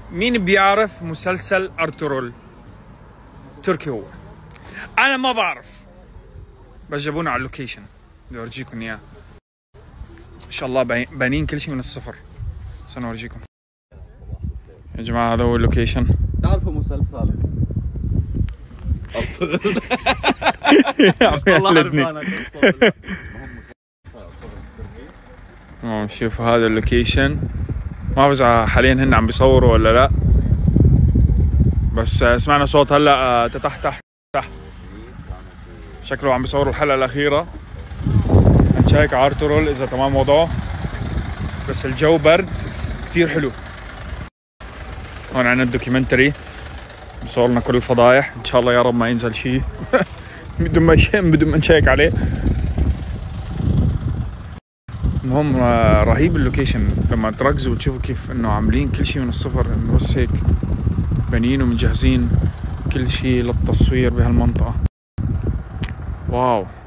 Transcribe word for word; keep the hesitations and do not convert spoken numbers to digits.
مين بيعرف مسلسل ارطغرل؟ تركي هو. انا ما بعرف، بس جابونا على اللوكيشن، بدي اورجيكم اياه. ما شاء الله بانين كل شيء من الصفر. بس انا اورجيكم يا جماعه. هذا هو اللوكيشن. تعرفوا مسلسل ارطغرل؟ والله عرفانك. تمام، شوفوا هذا اللوكيشن. ما بعرف حاليا هن عم بيصوروا ولا لا، بس سمعنا صوت هلا تحت تحت تحت. شكله عم بيصوروا الحلقة الأخيرة. هنشيك على ارطغرل إذا تمام وضعه، بس الجو برد كتير حلو. هون عنا الدوكيومنتري بصور لنا كل الفضايح. إن شاء الله يا رب ما ينزل شيء بدون ما بدون ما نشيك عليه. المهم رهيب اللوكيشن لما تركزوا وتشوفوا كيف انه عاملين كل شيء من الصفر، انه بس هيك بانيين ومجهزين كل شيء للتصوير بهالمنطقة. واو.